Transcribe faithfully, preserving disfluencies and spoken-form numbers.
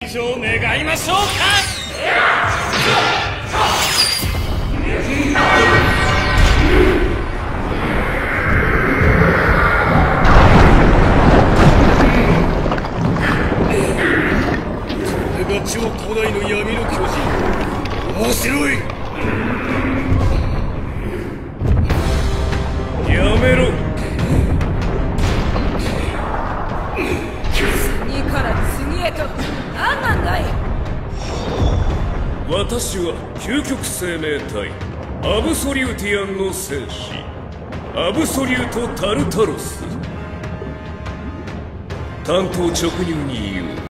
上願いましょうか。これが超古代の闇の巨人。面白い。やめろ。 次から次へと何なんだい。 私は究極生命体アブソリューティアンの戦士アブソリュート・タルタロス。単刀直入に言う。